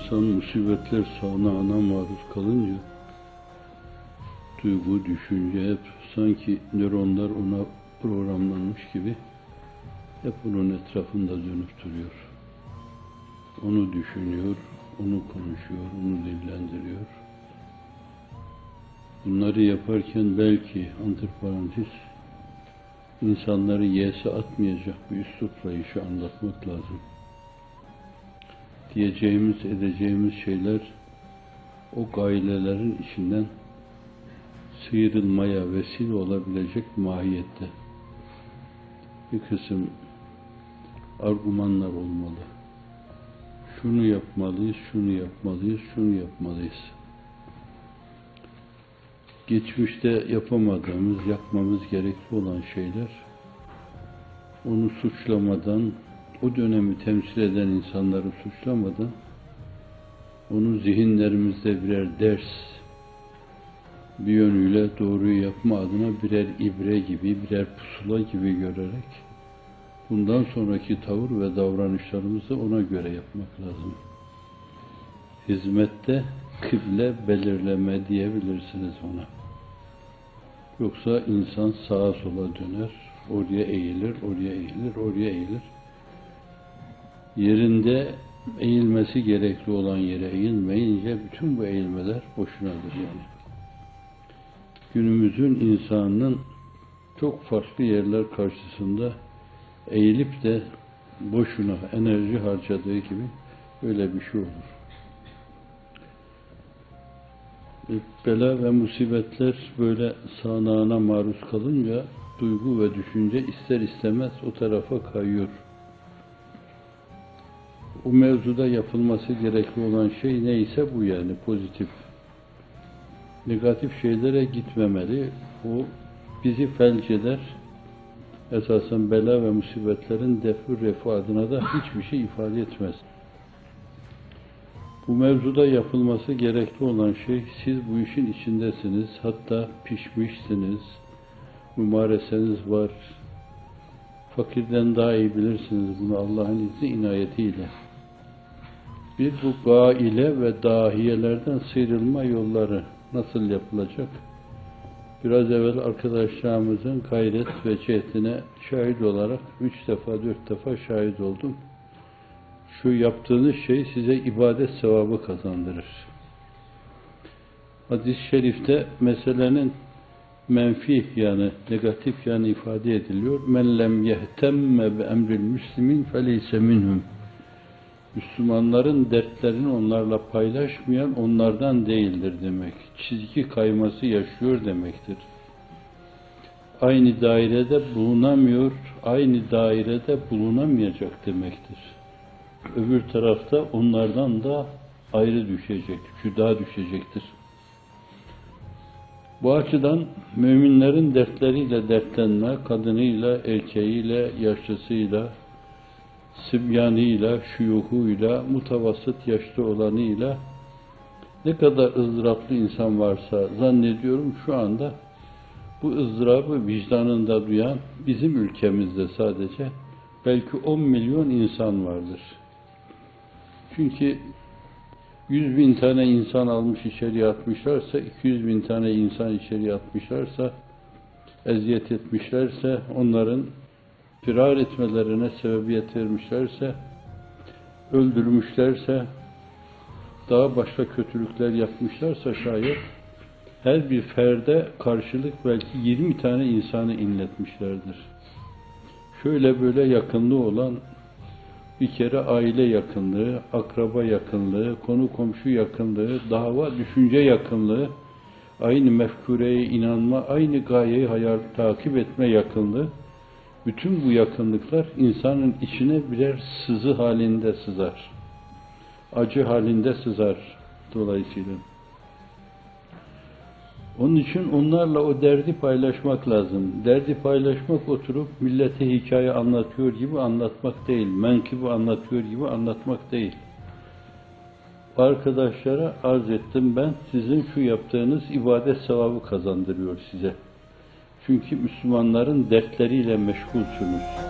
İnsan musibetler sağanağına maruz kalınca duygu, düşünce hep sanki nöronlar ona programlanmış gibi hep onun etrafında dönüp duruyor. Onu düşünüyor, onu konuşuyor, onu dillendiriyor. Bunları yaparken belki antiparantez insanları yese atmayacak bir üslupla işi anlatmak lazım. Diyeceğimiz, edeceğimiz şeyler o gailelerin içinden sıyrılmaya vesile olabilecek mahiyette bir kısım argümanlar olmalı. Şunu yapmalıyız, şunu yapmalıyız, şunu yapmalıyız. Geçmişte yapamadığımız, yapmamız gerekli olan şeyler, onu suçlamadan, o dönemi temsil eden insanları suçlamadan, onu zihinlerimizde birer ders, bir yönüyle doğruyu yapma adına birer ibre gibi, birer pusula gibi görerek, bundan sonraki tavır ve davranışlarımızı ona göre yapmak lazım. Hizmette kıble belirleme diyebilirsiniz ona. Yoksa insan sağa sola döner, oraya eğilir, oraya eğilir, oraya eğilir. Yerinde eğilmesi gerekli olan yere eğilmeyince bütün bu eğilmeler boşunadır yani. Günümüzün insanının çok farklı yerler karşısında eğilip de boşuna enerji harcadığı gibi öyle bir şey olur. Bela ve musibetler böyle sağanağına maruz kalınca duygu ve düşünce ister istemez o tarafa kayıyor. O mevzuda yapılması gerekli olan şey neyse bu yani pozitif. Negatif şeylere gitmemeli. O bizi felç eder. Esasen bela ve musibetlerin defi refu adına da hiçbir şey ifade etmez. Bu mevzuda yapılması gerekli olan şey, siz bu işin içindesiniz, hatta pişmişsiniz, mümareseniz var, fakirden daha iyi bilirsiniz bunu Allah'ın izni inayetiyle. Bir bu gaile ve dahiyelerden sıyrılma yolları nasıl yapılacak? Biraz evvel arkadaşlarımızın gayret ve cehdine şahit olarak 3 defa 4 defa şahit oldum. Şu yaptığınız şey size ibadet sevabı kazandırır. Hadis-i şerifte meselenin menfi yani negatif yani ifade ediliyor. Men lem yehtemme bi emril müslimin feleyse minhum. Müslümanların dertlerini onlarla paylaşmayan onlardan değildir demek. Çizgi kayması yaşıyor demektir. Aynı dairede bulunamıyor, aynı dairede bulunamayacak demektir. Öbür tarafta onlardan da ayrı düşecek, cüda düşecektir. Bu açıdan müminlerin dertleriyle dertlenme, kadınıyla, erkeğiyle, yaşlısıyla, sibyanıyla, şuyuhuyla, mutavasıt yaşlı olanıyla ne kadar ızdıraplı insan varsa zannediyorum şu anda bu ızdırabı vicdanında duyan bizim ülkemizde sadece belki 10 milyon insan vardır. Çünkü 100 bin tane insan almış içeriye atmışlarsa, 200 bin tane insan içeriye atmışlarsa, eziyet etmişlerse, onların firar etmelerine sebebiyet vermişlerse, öldürmüşlerse, daha başka kötülükler yapmışlarsa şayet, her bir ferde karşılık belki 20 tane insanı inletmişlerdir. Şöyle böyle yakınlığı olan bir kere aile yakınlığı, akraba yakınlığı, konu komşu yakınlığı, dava, düşünce yakınlığı, aynı mefkureye inanma, aynı gayeyi hayal takip etme yakınlığı, bütün bu yakınlıklar insanın içine birer sızı halinde sızar. Acı halinde sızar dolayısıyla. Onun için onlarla o derdi paylaşmak lazım. Derdi paylaşmak oturup millete hikaye anlatıyor gibi anlatmak değil. Menkıbe anlatıyor gibi anlatmak değil. Arkadaşlara arz ettim ben, sizin şu yaptığınız ibadet sevabı kazandırıyor size. Çünkü Müslümanların dertleriyle meşgulsünüz.